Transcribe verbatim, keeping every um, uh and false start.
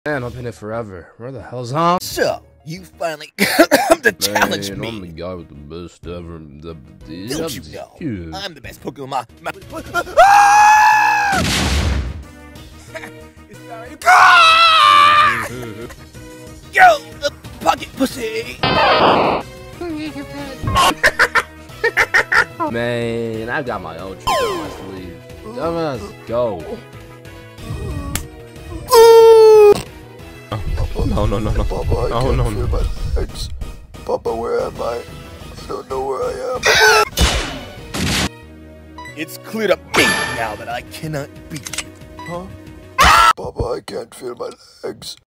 Man, I've been here forever. Where the hell's on? So, you finally come to challenge Man, me. I'm the guy with the best ever. The, the, Don't you know? Dude. I'm the best Pokemon. Yo, the pocket pussy. Man, I got my own trick on my sleeve. Dumbass, go. No, no, no, no. Papa, I No, can't no, feel no. my legs. Papa, where am I? I don't know where I am. It's clear to me now that I cannot beat you. Huh? Papa, I can't feel my legs.